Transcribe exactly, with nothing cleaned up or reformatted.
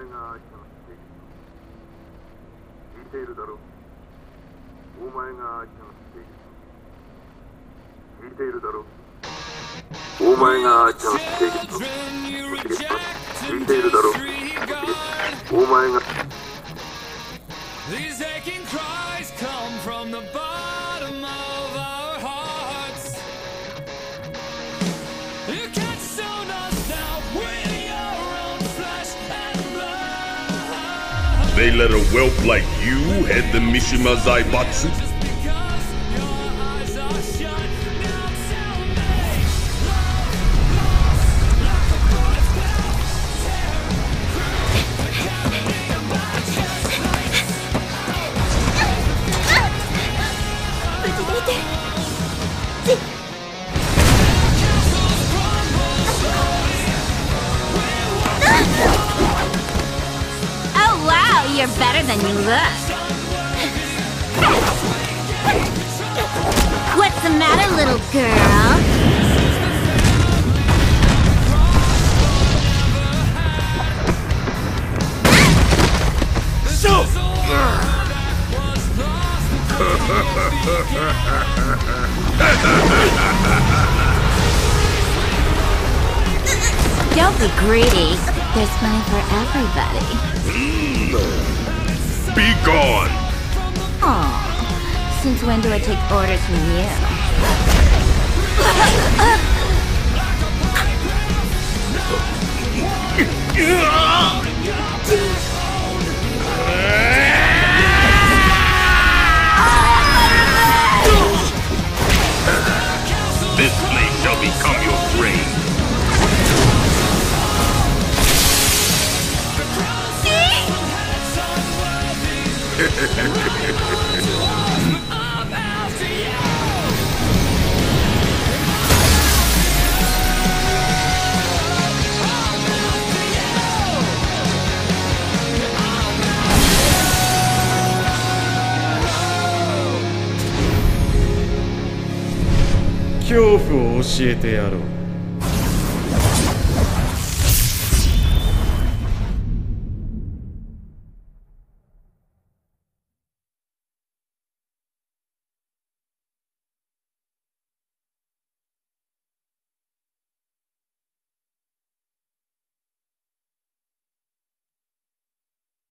These aching cries come from the bottom of our hearts. You can't stone us now with your own flesh and blood. They let a whelp like you head the Mishima Zaibatsu? Just because your eyes are shut, now tell me. Love, lost, like a forest down, tear through the cavity of my chest like. Oh wow, you're better than you look. What's the matter, little girl? So! Don't be greedy. There's money for everybody. Be gone! Aw, since when do I take orders from you? This place shall become your grave. 恐怖を教えてやろう。